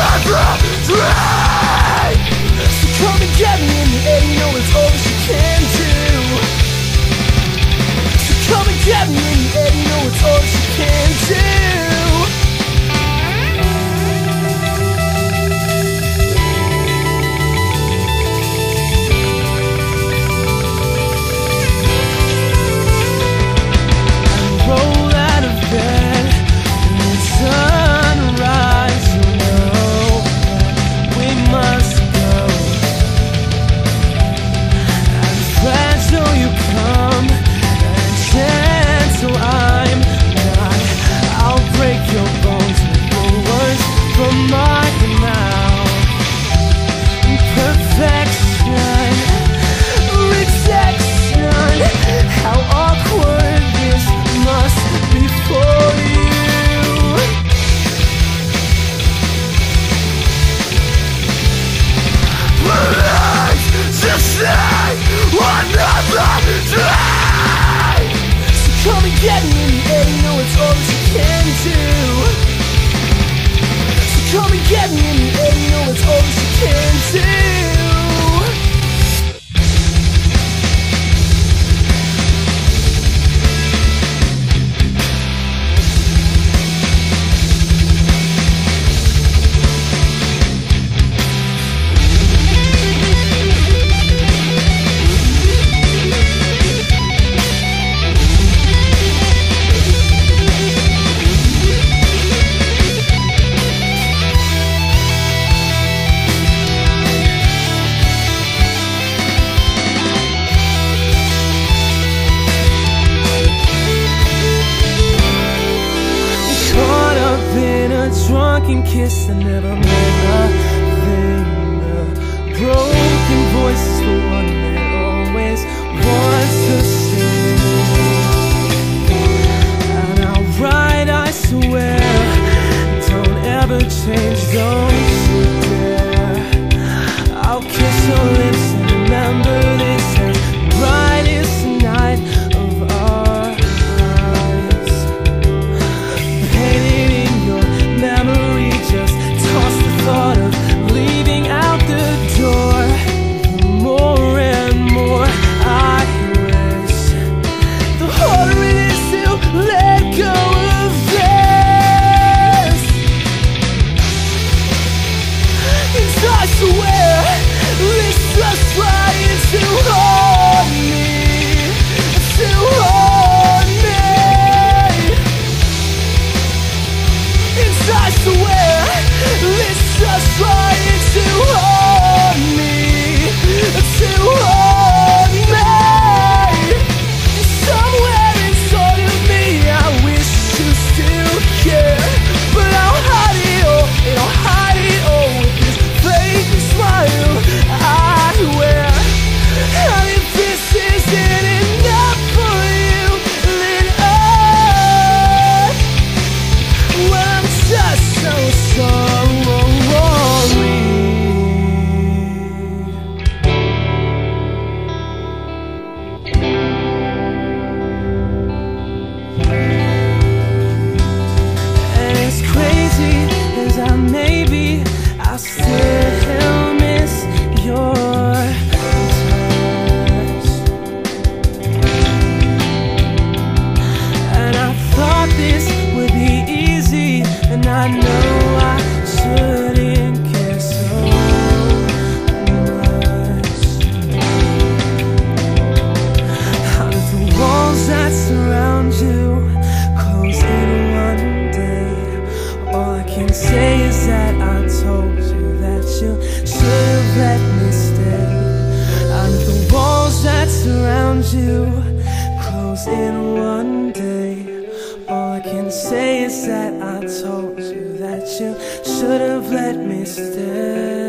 Come and get me in the air, you know it's all she can do. So come and get me in the air, you know it's all she can do. I roll out of bed in the sunrise, you know that we must go. And fragile you come, and gentle I'm not. I'll break your bones with the words from my mouth. Perfection, rejection, how awkward this must be for you. Please just say another day. So come and get me in the air, you know it's all that you can do. So come and get me in the air, you know it's all that you can do. Drunken kiss that never meant a thing. The broken voice is the one that always wants to sing. And I'll ride, I swear. Don't ever change, don't you dare. I'll kiss your lips and remember this as the brightest night of our lives. Painted in your memory, just toss the thought of leaving out the door. The more and more I wish, the harder it is to let go of this. And I swear this just trying to hold me, to hold me. I swear, it's just trying to hold me, to hold me. Somewhere inside of me, I wish you still care, but I'll hide it all, and I'll hide it all with this fake smile I wear. And if this isn't enough for you, then well, I'm just so sorry. And as crazy as I may be, I still miss your touch. And I thought this would be easy, and I know I shouldn't care so much. How did the walls that surround you close in one day? All I can say is that I told you that you should have let me stay. How did the walls that surround you close in one day? All I can say is that I told you that you should have let me stay.